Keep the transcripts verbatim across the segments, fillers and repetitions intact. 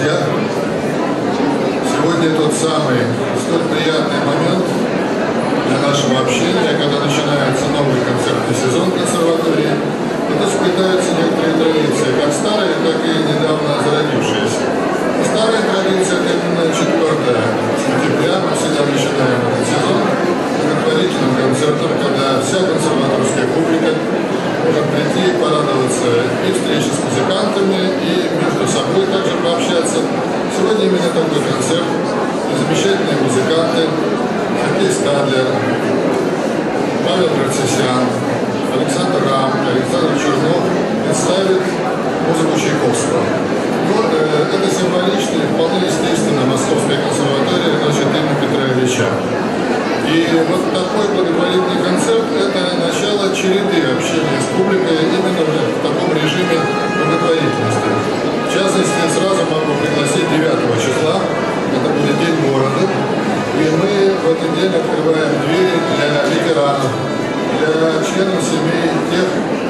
друзья! Сегодня тот самый столь приятный момент для нашего общения, когда начинается новый концертный сезон консерватории. Это сплетаются некоторые традиции, как старые, так и недавно зародившиеся. Старая традиция – это именно четвёртое сентября, мы всегда начинаем этот сезон благотворительным концертом, когда вся консерваторская публика может прийти и порадоваться и встрече с музыкантами, и между собой также пообщаться. Сегодня именно такой концерт. И замечательные музыканты Сергей Стадлер, Павел Грацисян, Александр Рам, Александр Чернов представят музыку Чайковского. Но э, это символично и вполне естественно. Московская консерватория носит имя Петра Ильича. И вот такой благотворительный концерт – это начало череды общения с публикой именно в таком режиме благотворительности. В частности, сразу могу пригласить девятого числа, это будет День города, и мы в этот день открываем двери для ветеранов, для членов семей тех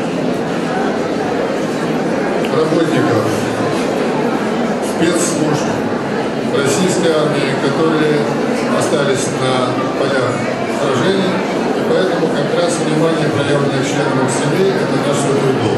работников спецслужб российской армии, которые остались на полях сражений, и поэтому как раз внимание, проявленное членам семей, это наш святой долг.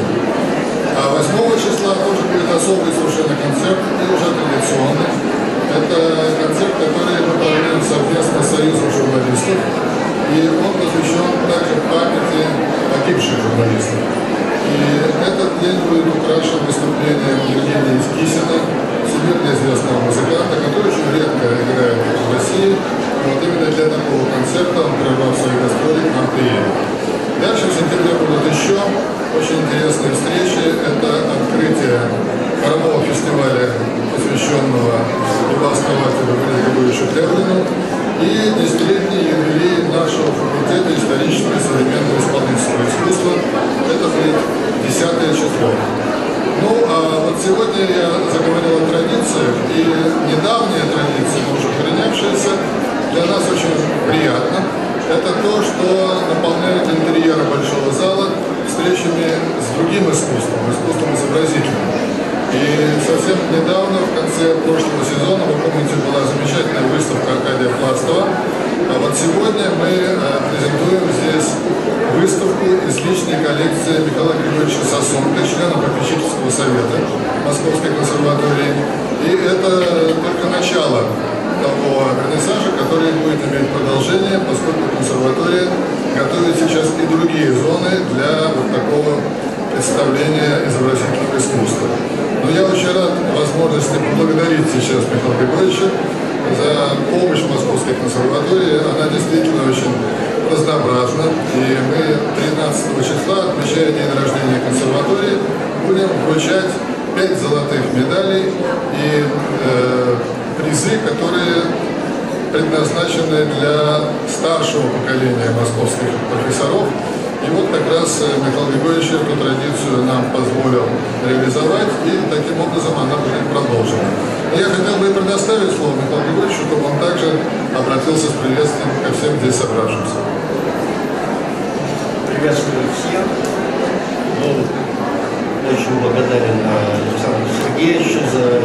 А восьмого числа тоже будет особый совершенно концерт, и уже традиционный. Это концерт, который мы проводим совместно с Союзом журналистов, и он посвящен также памяти погибших журналистов. И этот день будет украшен выступлением Евгения Кисина, всемирно известного музыканта, который очень редко играет в России. Вот именно для такого концерта он, прервав свои гастроли, к нам приедет. Дальше в сентябре будут еще очень интересные встречи. Это открытие хорового фестиваля, посвященного его основателю Валерию Григорьевичу Кляврину, и десятилетний юбилей нашего факультета исторического и современного исполнительского искусства. Это будет десятое число. Ну, а вот сегодня я заговорил о традициях, и недавняя традиция, но уже укоренявшаяся, для нас очень приятно. Это то, что наполняет интерьеры большого зала встречами с другим искусством, искусством изобразительным. И совсем недавно, в конце прошлого сезона, вы помните, была замечательная выставка Аркадия Пластова. А вот сегодня мы презентуем здесь выставку из личной коллекции Михаила Григорьевича Сосунка, члена попечительского совета Московской консерватории. И это только начало того вернисажа, который будет иметь продолжение, поскольку консерватория готовит сейчас и другие зоны для вот такого представления изобразительного искусства. Но я очень рад возможности поблагодарить сейчас Михаила Григорьевича за помощь Московской консерватории. Она действительно очень разнообразна. И мы тринадцатого числа, отмечая день рождения консерватории, будем вручать пять золотых медалей и э, призы, которые предназначены для старшего поколения московских профессоров. И вот как раз Михаил Григорьевич эту традицию нам позволил реализовать, и таким образом она будет продолжена. Я хотел бы предоставить слово Михаилу Григорьевичу, чтобы он также обратился с приветствием ко всем здесь собравшимся. Приветствую всех. Ну, очень благодарен Александру Сергеевичу за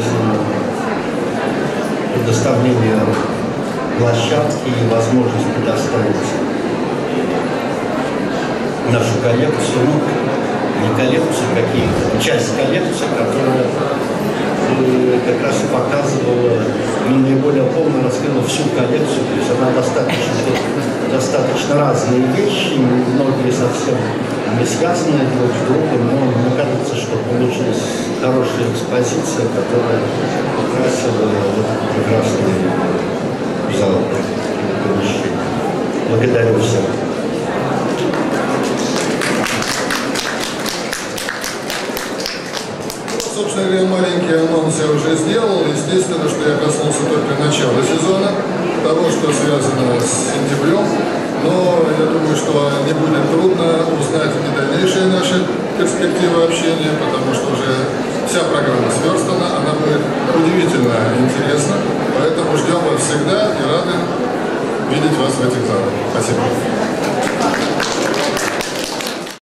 предоставление площадки и возможность предоставить нашу коллекцию, ну, не коллекцию, какие-то, часть коллекции, которая э, как раз и показывала, ну, наиболее полно раскрыла всю коллекцию, то есть она достаточно, достаточно разные вещи, многие совсем не связанные друг с другом, но мне кажется, что получилась хорошая экспозиция, которая украсила вот прекрасный зал помещения. Благодарю всех. Собственно говоря, маленький анонс я уже сделал. Естественно, что я коснулся только начала сезона, того, что связано с сентябрем. Но я думаю, что не будет трудно узнать и дальнейшие наши перспективы общения, потому что уже вся программа сверстана, она будет удивительно интересна. Поэтому ждем вас всегда и рады видеть вас в этих залах. Спасибо.